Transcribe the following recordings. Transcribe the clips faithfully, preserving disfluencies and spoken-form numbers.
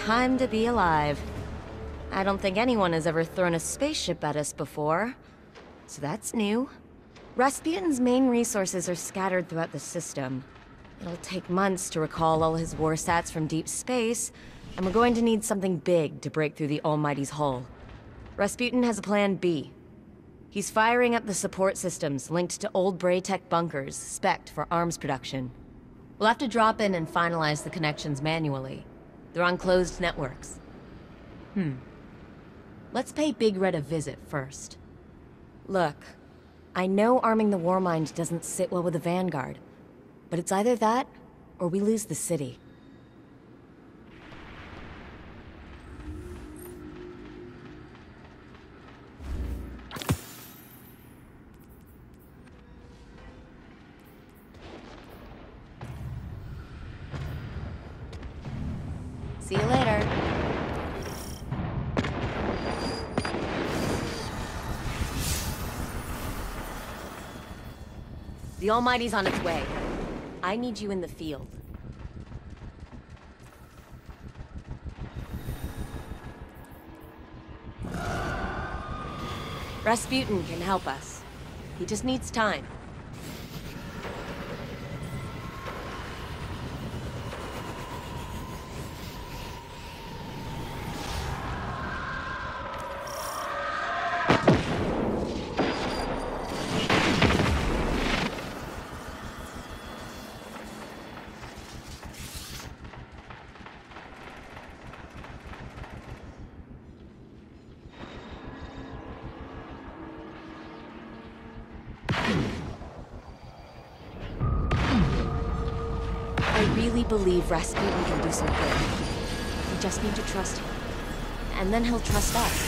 Time to be alive. I don't think anyone has ever thrown a spaceship at us before. So that's new. Rasputin's main resources are scattered throughout the system. It'll take months to recall all his war sats from deep space, and we're going to need something big to break through the Almighty's hull. Rasputin has a plan B. He's firing up the support systems linked to old Braytech bunkers, spec'd for arms production. We'll have to drop in and finalize the connections manually. They're on closed networks. Hmm. Let's pay Big Red a visit first. Look, I know arming the Warmind doesn't sit well with the Vanguard, but it's either that, or we lose the city. See you later. The Almighty's on its way. I need you in the field. Rasputin can help us. He just needs time. I really believe Rasputin can do some good. We just need to trust him. And then he'll trust us.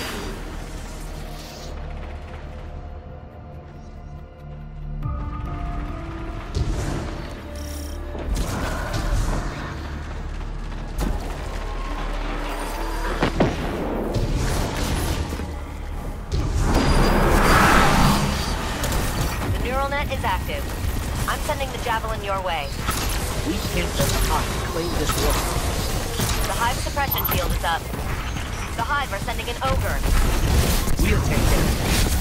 The neural net is active. I'm sending the Javelin your way. We can't let the Hive claim this world. The Hive suppression shield is up. The Hive are sending an ogre. We'll take care of it.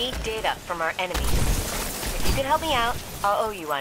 need data from our enemies. If you can help me out, I'll owe you one.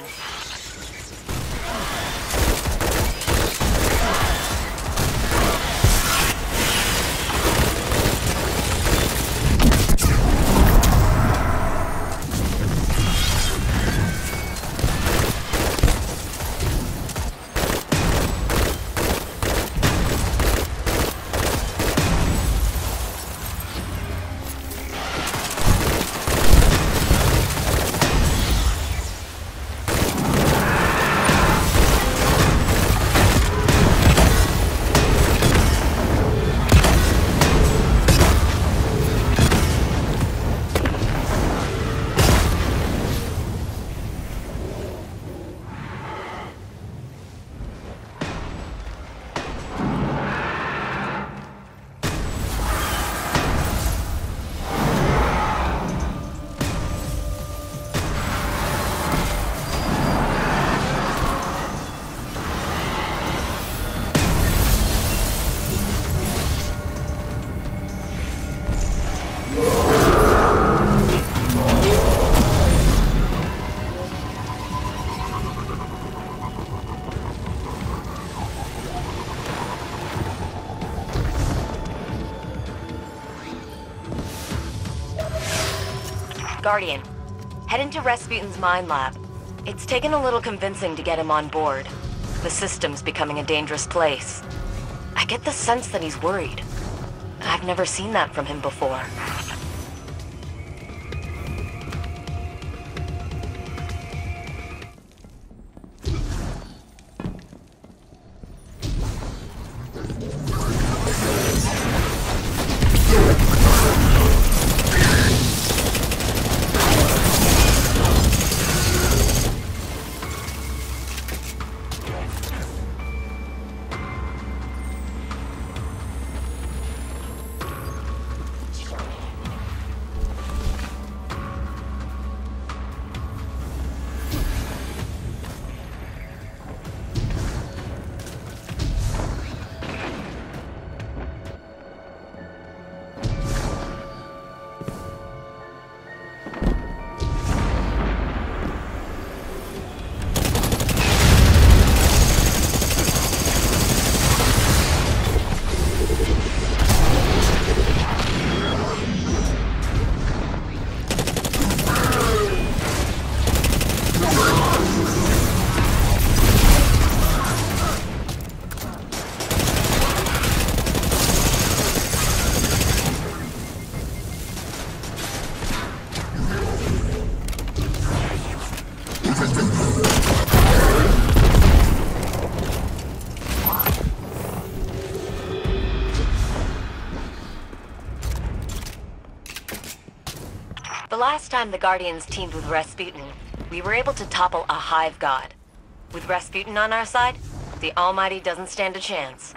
Guardian, head into Rasputin's mine lab. It's taken a little convincing to get him on board. The system's becoming a dangerous place. I get the sense that he's worried. I've never seen that from him before. The last time the Guardians teamed with Rasputin, we were able to topple a hive god. With Rasputin on our side, the Almighty doesn't stand a chance.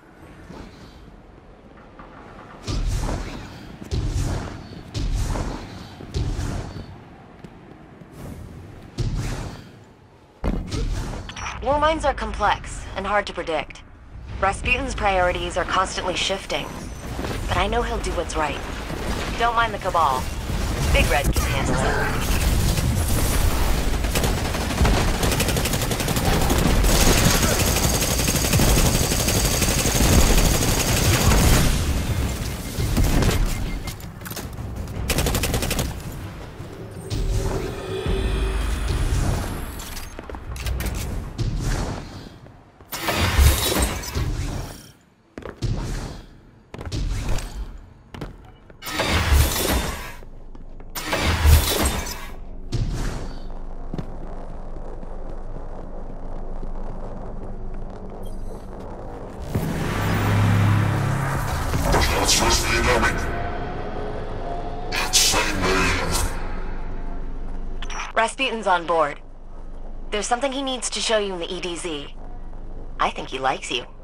War mines are complex and hard to predict. Rasputin's priorities are constantly shifting, but I know he'll do what's right. Don't mind the Cabal. Big Red can handle it. Rasputin's on board. There's something he needs to show you in the E D Z. I think he likes you.